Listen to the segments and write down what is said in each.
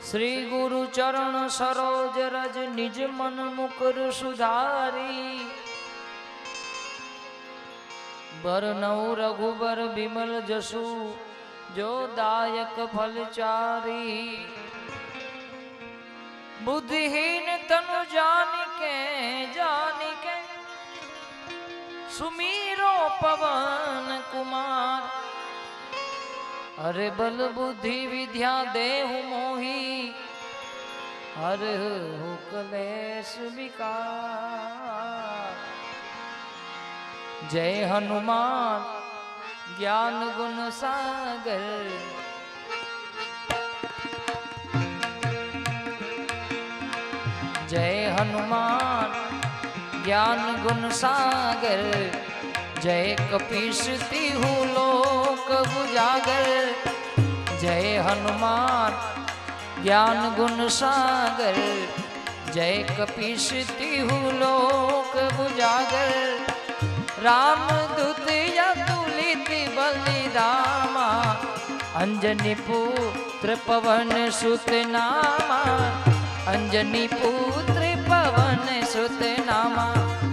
श्री गुरु चरण सरोज रज निज मन मुकुर सुधारी। बरनऊ रघुबर बिमल जसु जो दायक फलचारी। बुद्धिहीन तनु जानिके सुमीरो पवन कुमार। अरे बल बुद्धि विद्या देहु मोही हर हो कलेश विकार। जय हनुमान ज्ञान गुण सागर जय हनुमान ज्ञान गुण सागर। जय कपीस तिहु लोक उजागर। जय हनुमान ज्ञान गुण सागर। जय कपीस तिहु लोक उजागर। राम दूत अतुलित बलिधामा अंजनी पुत्र पवन सुत नामा। अंजनी पुत्र पवन सुत नामा।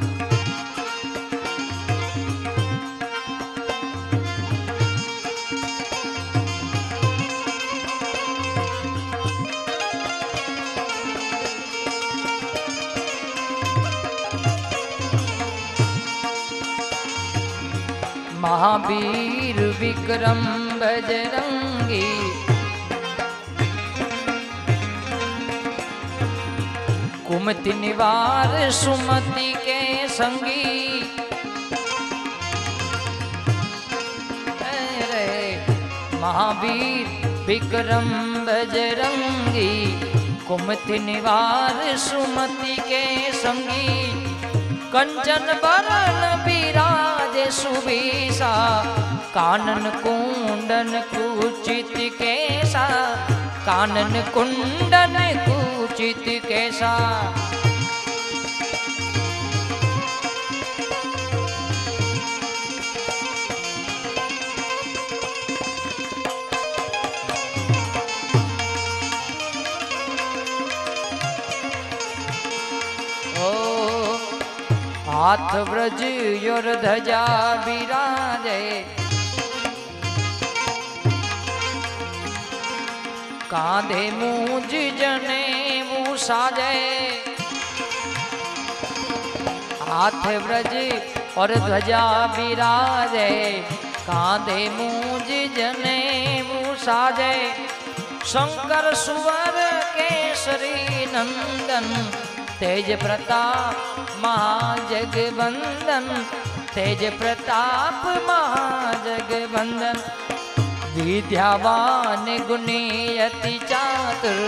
महावीर विक्रम बजरंगी कुमति निवार सुमति के संगी। महावीर विक्रम बजरंगी कुमति निवार सुमति के संगी। कंचन बरन विराज सुबीसा कानन कुंडन कुचित केसा। कानन कुंडन कुचित केसा। हाथ व्रज योर ध्वजा विराजे। कांधे मूंज जनेऊ साजे। हाथ व्रज और ध्वजा विराजे। कांधे मूंज जनेऊ साजे। शंकर सुवर केसरी नंदन तेज प्रताप महाजगवंदन। तेज प्रताप महाजगवंदन। विद्यावान गुणी अति चातुर।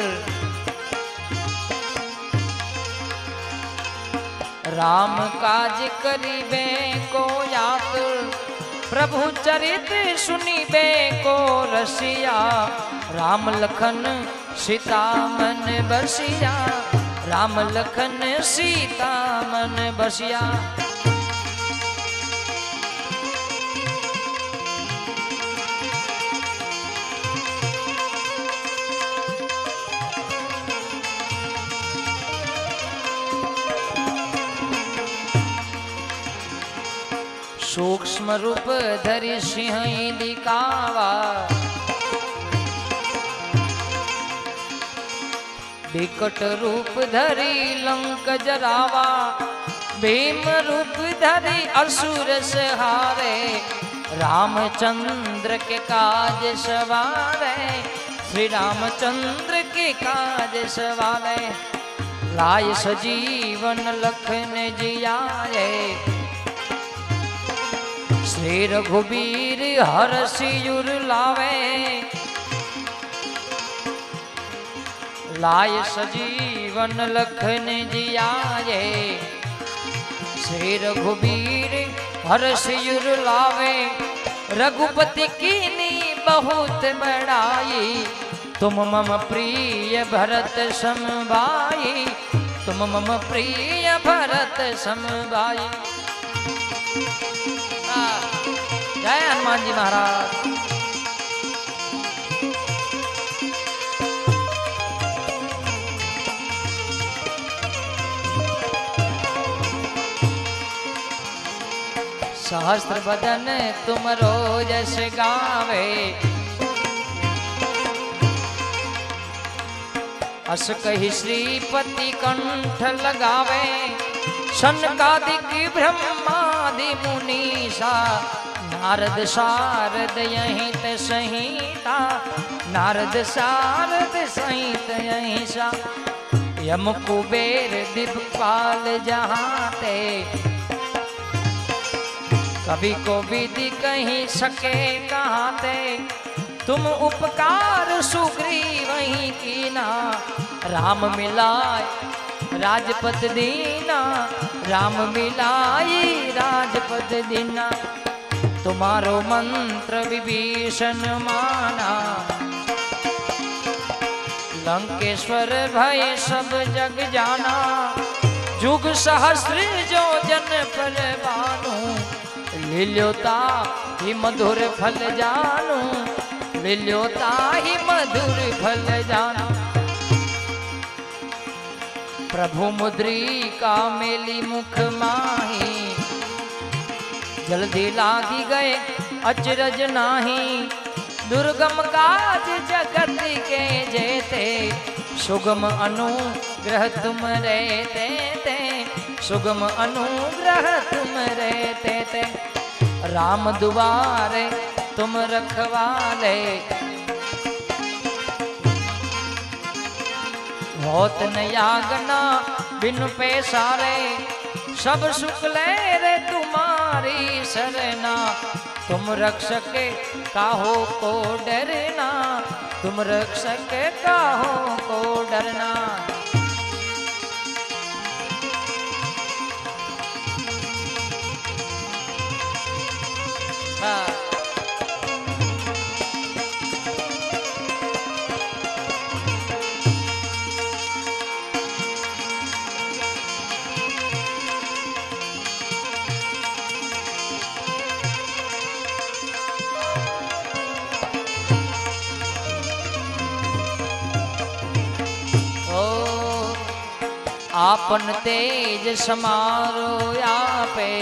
राम काज करिबे को आतुर। प्रभु चरित सुनिबे को रसिया। राम लखन सीता मन बसिया। राम लखन सीता मन बसिया। सूक्ष्म रूप धरि सिंह दिखावा। विकट रूप धरि लंक जरावा। भीम रूप धरि असुर संहारे। रामचंद्र के काज सवारे। श्री रामचंद्र के काज सवारे। लाय सजीवन लखन जियाए। श्री रघुबीर हरषि उर लावे। लाय सजीवन लखन जियाए। श्री रघुबीर हरषि उर लावे। रघुपति कीनी बहुत बड़ाई। तुम मम प्रिय भरत सम भाई। तुम मम प्रिय भरत सम भाई। जय हनुमान जी महाराज। सहस्त्र बदन तुम रोजस गावे। अस कही श्रीपति कंठ लगावे। सनकादिक ब्रह्मादि मुनीसा नारद शारद यहीं ते संहिता। नारद शारद संहित यहीं सा। यम कुबेर दिक्पाल जहाँ ते कभी को विधि कहीं सके कहाँ ते। तुम उपकार सुग्रीव वहीं कीना। राम मिलाए राजपद दीना। राम मिलाई राजपद दीना। तुम्हारो मंत्र विभीषण माना। लंकेश्वर भय सब जग जाना। जुग सहस्र जो जन पर बानु। लील्योता ही मधुर फल जानू। लील्योता ही मधुर फल जानू। प्रभु मुद्रिका मेली मुख माही। जल्दी लागी गए अचरज नाही। दुर्गम काज जगत के जेते। सुगम अनुग्रह तुम रहते ते। सुगम अनुग्रह तुम रहते ते। राम दुआरे तुम रखवाले। होत न यागना बिनु पैसारे। सब सुख ले रे तुम्हारी सरना। तुम रक्षक काहो को डरना। तुम रक्षक काहो को डरना। आपन तेज समारो आपे।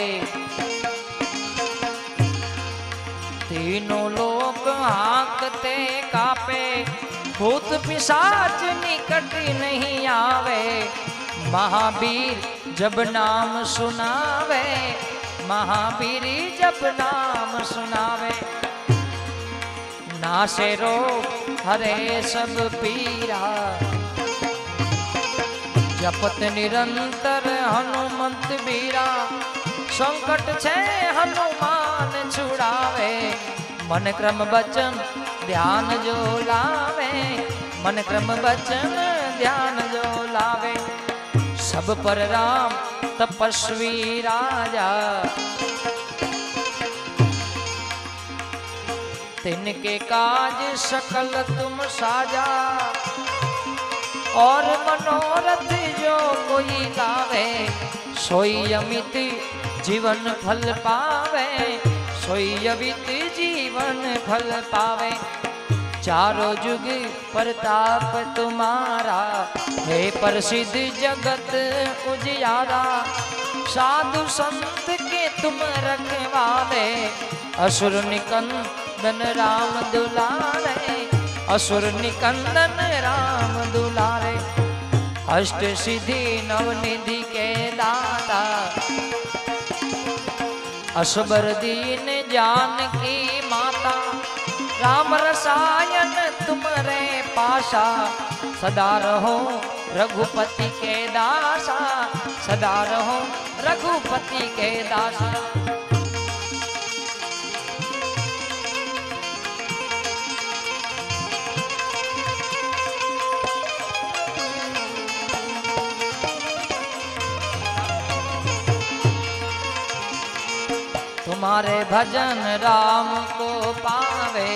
तीनों लोक हांकते कापे। भूत पिशाच निकट नहीं आवे। महावीर जब नाम सुनावे। महावीर जब नाम सुनावे। नासे रोग हरे सब पीरा। जपत निरंतर हनुमंत बीरा। संकट छे हनुमान छुड़ावे। मन क्रम वचन ध्यान जो लावे। मन क्रम वचन ध्यान जो लावे। सब पर राम तपस्वी राजा। तिनके काज सकल तुम साजा। और मनोरथ जो कोई लावे। सोई अमित जीवन फल पावे। सोई अमित जीवन फल पावे। चारों जुग प्रताप तुम्हारा। हे प्रसिद्ध जगत उजियारा। साधु संत के तुम रखवाले। असुर निकंदन राम दुलारे। असुर निकंदन राम दुलारे। अष्ट सिद्धि नवनिधि के दाता। असबर दीन जानकी माता। राम रसायन तुम्हारे पासा। सदा रहो रघुपति के दासा। सदा रहो रघुपति के दासा। तुम्हारे भजन राम को पावे।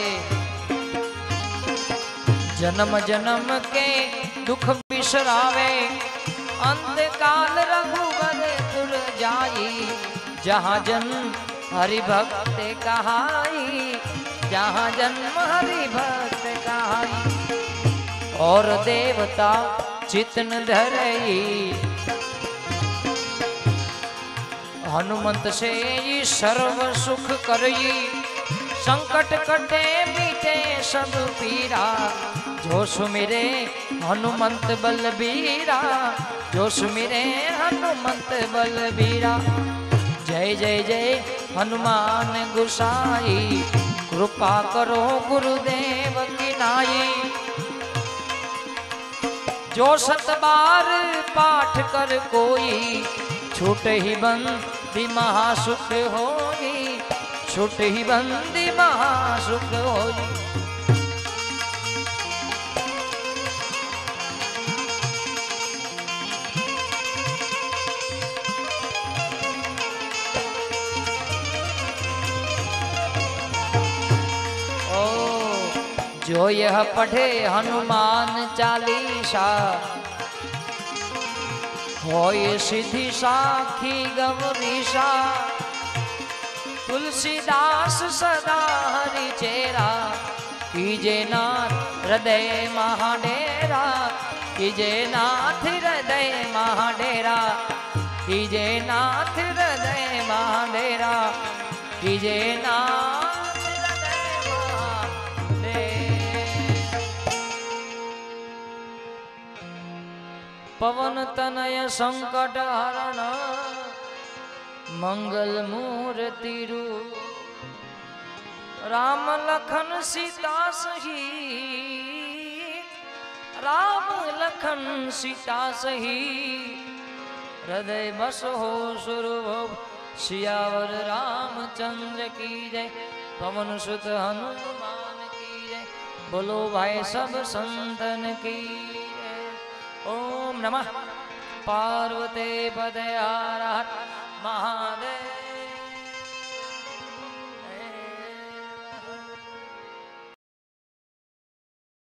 जन्म जन्म के दुख बिसरावे। अंत काल रघुवर तुर जाई। जहाँ जन्म हरि भक्त कहाई। जहाँ जन्म हरि भक्त कहाई। और देवता चितन धरई। हनुमंत से ये सर्व सुख करई, संकट कटे मीटे सब पीरा। जो सुमिरे हनुमंत बलबीरा, जो सुमिरे हनुमंत बलबीरा। जय जय जय हनुमान गुसाई, कृपा करो गुरुदेव की नाई। जो 7 बार पाठ कर कोई, छूट ही बंदी महासुख होई, छूट ही बंदी महासुख होई। जो यह पढ़े हनुमान चालीसा, होय सिद्धि साखी गौरीशा। तुलसीदास सदा हरि चेरा, कीजे नाथ हृदय महाडेरा, कीजे नाथ हृदय महाडेरा, कीजे नाथ हृदय महाडेरा, कीजे नाथ। पवन तनय संकट हरण, मंगल मूर्ति रूप। राम लखन सीता सही, राम लखन सीता सही। हृदय बस हो सुरभव, सियावर रामचंद्र की जय। पवन सुत हनुमान की जय। बोलो भाई सब संतन की जय। ओम नमः पार्वती पदे हर हर महादेव।